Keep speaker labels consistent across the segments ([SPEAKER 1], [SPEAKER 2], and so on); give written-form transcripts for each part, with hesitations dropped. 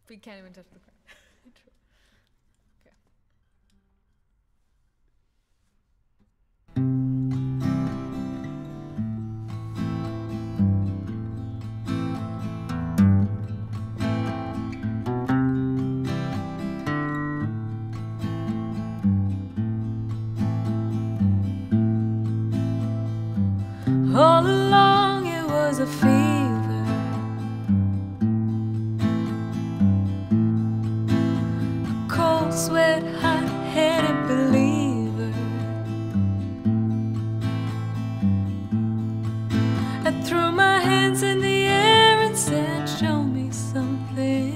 [SPEAKER 1] We can't even touch the ground. True. Okay. All along it was a fever, a cold sweat, hot-headed believer. I threw my hands in the air and said, show me something.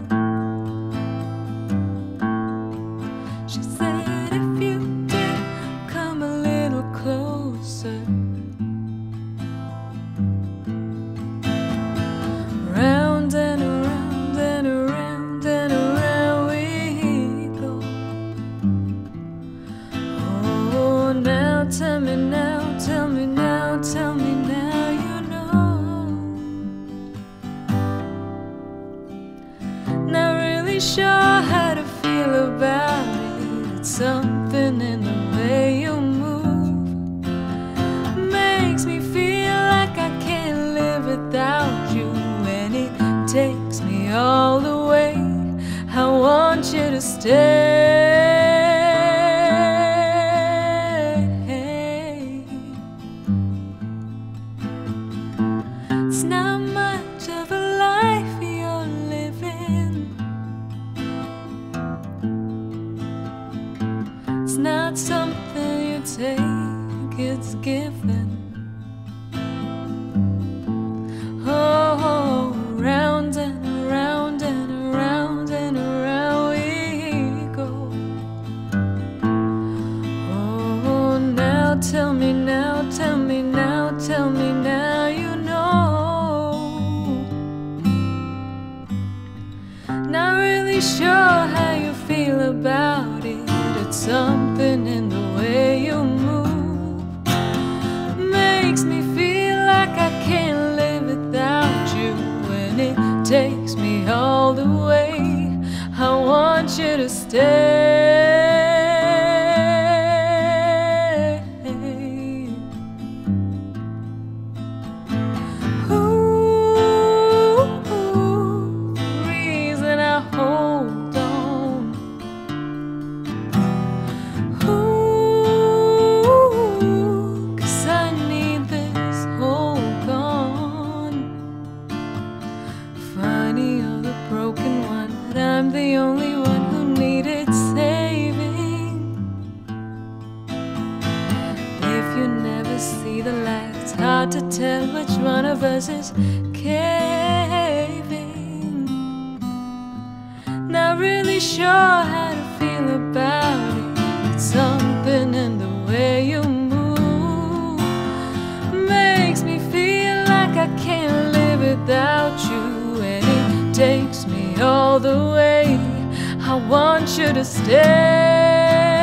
[SPEAKER 1] She said, if you did, come a little closer. Round and around and around and around we go. Oh, now tell me now, tell me now, tell me now you know. Not really sure how to feel about it. It's something in the way you move makes me feel like I can't live without you. Takes me all the way. I want you to stay. It's not much of a life you're living. It's not something you take, it's given. Oh, round and around and around and around we go. Oh, now tell me now, tell me now, tell me now you know. Not really sure how you feel about it. It's something in the way you move makes me feel like I can't live without you. It takes me all the way. I want you to stay. Ooh, the reason I hold on. Ooh, 'cause I need this hold on. Funny, you're the broken one, but I'm the only one who needed saving. If you never see the light, it's hard to tell which one of us is caving. Not really sure how to feel about it. It's something in the way you move makes me feel like I can't live without you. Takes me all the way. I want you to stay.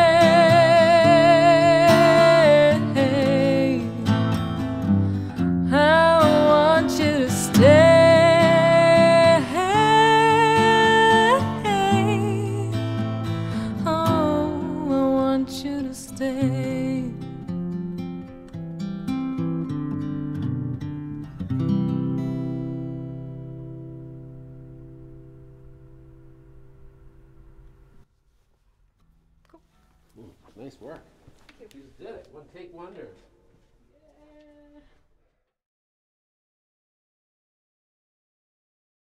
[SPEAKER 1] I want you to stay. Oh, I want you to stay.
[SPEAKER 2] Nice work. You just did it. One take wonder.